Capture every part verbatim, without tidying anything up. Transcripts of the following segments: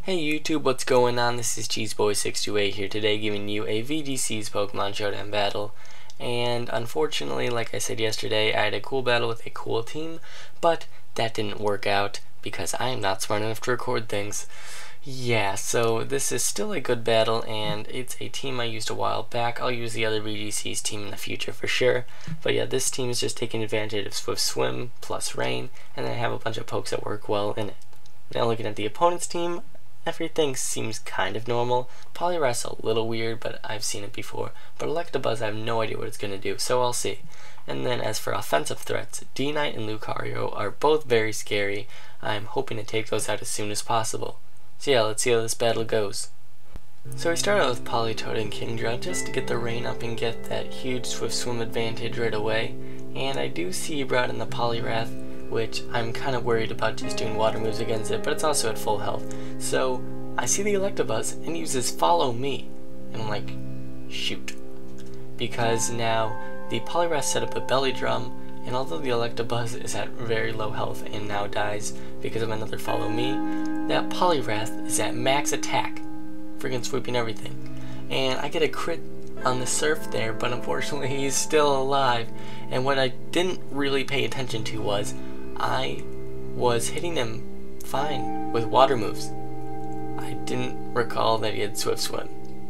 Hey YouTube, what's going on? This is Cheeseboy six two eight here today giving you a V G C's Pokemon Showdown battle. And unfortunately, like I said yesterday, I had a cool battle with a cool team, but that didn't work out because I am not smart enough to record things. Yeah, so this is still a good battle, and it's a team I used a while back. I'll use the other V G C's team in the future for sure. But yeah, this team is just taking advantage of Swift Swim plus Rain, and I have a bunch of pokes that work well in it. Now looking at the opponent's team, everything seems kind of normal. Poliwrath's a little weird, but I've seen it before. But Electabuzz, I have no idea what it's going to do, so I'll see. And then as for offensive threats, D-Knight and Lucario are both very scary. I'm hoping to take those out as soon as possible. So yeah, let's see how this battle goes. So we start out with Politoed and Kingdra just to get the rain up and get that huge Swift Swim advantage right away. And I do see you brought in the Poliwrath, which I'm kind of worried about just doing water moves against it, but it's also at full health. So I see the Electabuzz and uses Follow Me, and I'm like, shoot. Because now the Poliwrath set up a Belly Drum, and although the Electabuzz is at very low health and now dies because of another Follow Me, that Poliwrath is at max attack, freaking sweeping everything. And I get a crit on the Surf there, but unfortunately he's still alive. And what I didn't really pay attention to was I was hitting him fine with water moves. I didn't recall that he had Swift Swim.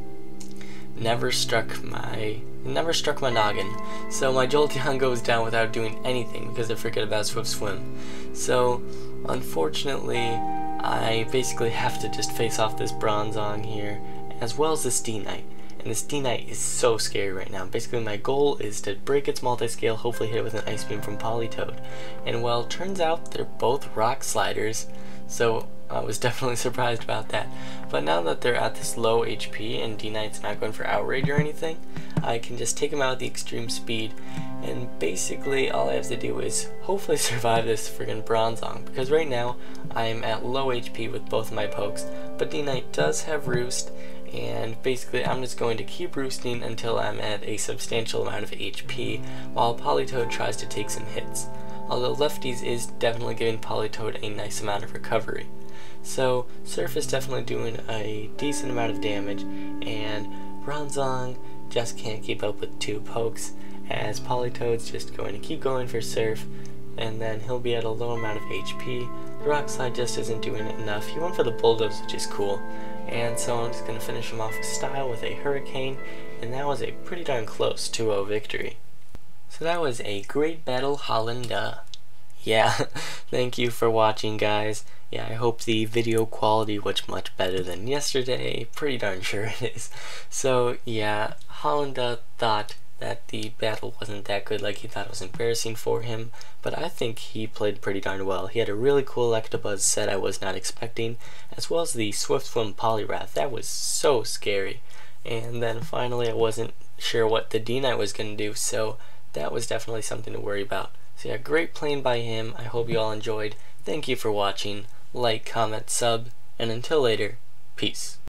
Never struck my never struck my noggin. So my Jolteon goes down without doing anything because I forget about Swift Swim. So unfortunately I basically have to just face off this Bronzong here, as well as this D-Knight. And this D-Knight is so scary right now. Basically my goal is to break its multi-scale, hopefully hit it with an Ice Beam from Politoed. And well, it turns out they're both Rock Sliders, so I was definitely surprised about that. But now that they're at this low H P and D-Knight's not going for Outrage or anything, I can just take him out with the extreme speed, and basically all I have to do is hopefully survive this friggin' Bronzong, because right now I'm at low H P with both of my pokes, but D-Knight does have Roost, and basically I'm just going to keep roosting until I'm at a substantial amount of H P while Politoed tries to take some hits. Although Lefties is definitely giving Politoed a nice amount of recovery. So Surf is definitely doing a decent amount of damage, and Bronzong just can't keep up with two pokes, as Politoed's just going to keep going for Surf, and then he'll be at a low amount of H P. The Rock Slide just isn't doing enough. He went for the Bulldoze, which is cool. And so I'm just going to finish him off with style with a Hurricane, and that was a pretty darn close two oh victory. So that was a great battle, Hollanda. Yeah, thank you for watching, guys. Yeah, I hope the video quality was much better than yesterday. Pretty darn sure it is. So yeah, Hollanda thought that the battle wasn't that good, like he thought it was embarrassing for him, but I think he played pretty darn well. He had a really cool Electabuzz set I was not expecting, as well as the Swift Swim Poliwrath. That was so scary. And then finally I wasn't sure what the D-Knight was going to do, so that was definitely something to worry about. So yeah, great playing by him. I hope you all enjoyed. Thank you for watching. Like, comment, sub, and until later, peace.